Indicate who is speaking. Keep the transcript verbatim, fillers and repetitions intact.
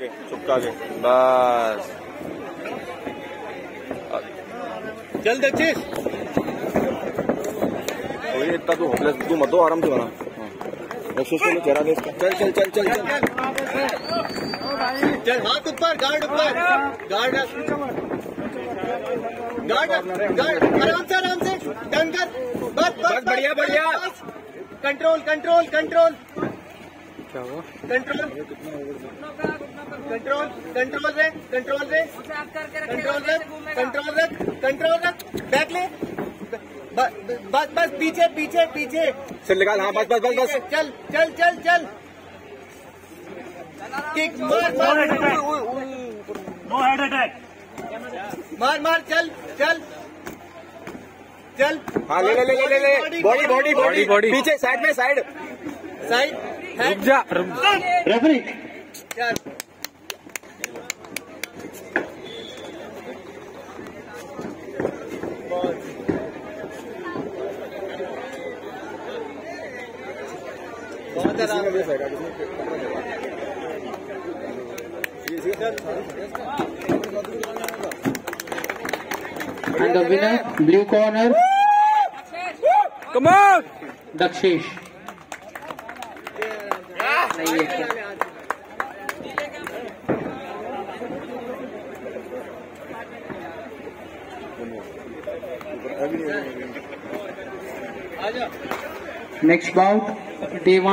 Speaker 1: के चुपका के बस।
Speaker 2: चल दक्षिश
Speaker 1: इतना तू होपलेस तू मत दो, आराम से बना। दक्षिश को चेहरा दे इसका। चल चल चल चल चल
Speaker 2: चल हाथ ऊपर, गार्ड ऊपर, गार्ड गार्ड गार्ड आराम से आराम से डन कर। बस बस
Speaker 1: बढ़िया बढ़िया।
Speaker 2: कंट्रोल कंट्रोल कंट्रोल
Speaker 1: क्या हुआ?
Speaker 2: कंट्रोल कंट्रोल कंट्रोल रे कंट्रोल रे कंट्रोल रख कंट्रोल रख कंट्रोल रख। बैक ले बस बस पीछे पीछे पीछे
Speaker 1: सिर निकाल। हाँ बस बस बस बस।
Speaker 2: चल चल चल चल किक मार मार
Speaker 3: नो हेड अटैक।
Speaker 2: मार मार चल चल चल।
Speaker 1: हाँ ले ले ले ले ले। बॉडी बॉडी बॉडी बॉडी पीछे साइड में साइड
Speaker 2: साइड।
Speaker 1: रुक जा रुक जा।
Speaker 3: रेफरी
Speaker 2: चल बहुत आराम।
Speaker 3: And the winner, blue corner,
Speaker 1: Come on!
Speaker 3: Dakshish. Next bout, day one.